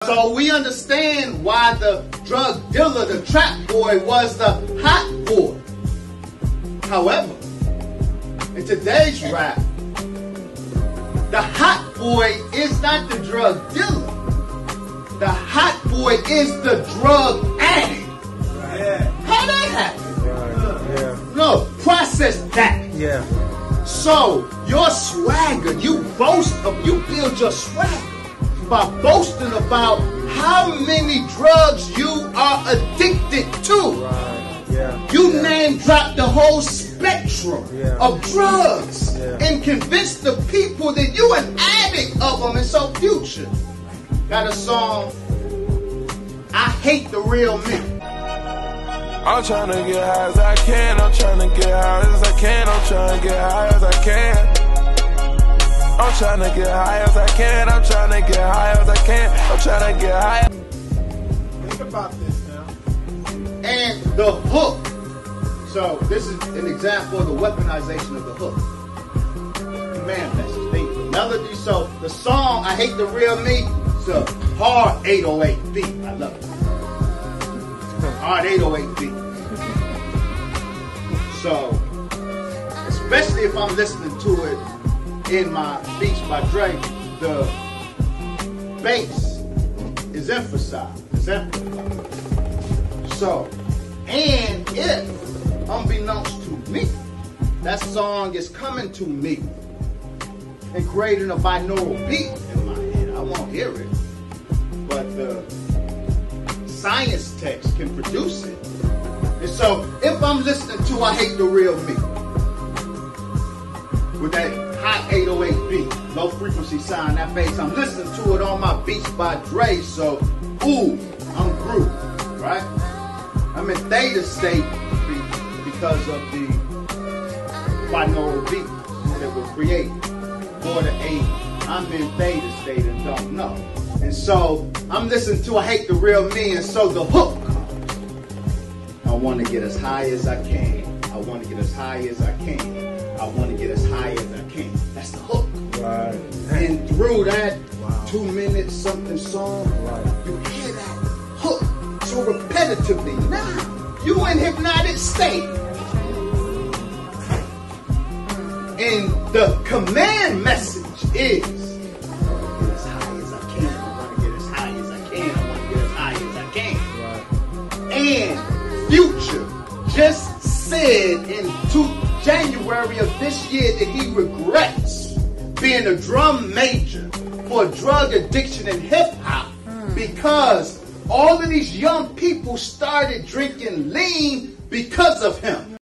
So we understand why the drug dealer, the trap boy, was the hot boy. However, in today's rap, the hot boy is not the drug dealer. The hot boy is the drug addict. Yeah. How that happen? Yeah. No, process that. Yeah. So your swagger, you build your swagger by boasting about how many drugs you are addicted to. Right. Yeah. You name drop the whole spectrum of drugs and convince the people that you an addict of them. And so Future got a song, I Hate the Real Me. I'm trying to get high as I can, I'm trying to get high as I can, I'm trying to get high as I can. I'm trying to get high as I can, I'm trying to get high as I can, I'm trying to get high. Think about this now. And the hook. So this is an example of the weaponization of the hook. Command message, the melody. So the song, I Hate the Real Me, it's a hard 808 beat. I love it. Hard 808 beat. So, especially if I'm listening to it in my Beats by Dre, the bass is emphasized. It's amplified. So, and if, unbeknownst to me, that song is coming to me and creating a binaural beat in my head, I won't hear it. But the science text can produce it. And so, if I'm listening to I Hate the Real Me, with that hot 808 beat, low frequency sound, that bass, I'm listening to it on my Beats by Dre, so, ooh, I'm grooved, right? I'm in theta state because of the binaural beat that was created. 4 to 8, I'm in theta state and don't know. And so, I'm listening to I Hate the Real Me, and so the hook. I want to get as high as I can. I want to get as high as I can. I want to get as high as I can. That's the hook. Right. And through that 2 minutes something song, you hear that hook so repetitively. Now, you in hypnotic state. And the command message is, and Future just said in January of this year that he regrets being a drum major for drug addiction in hip hop because all of these young people started drinking lean because of him.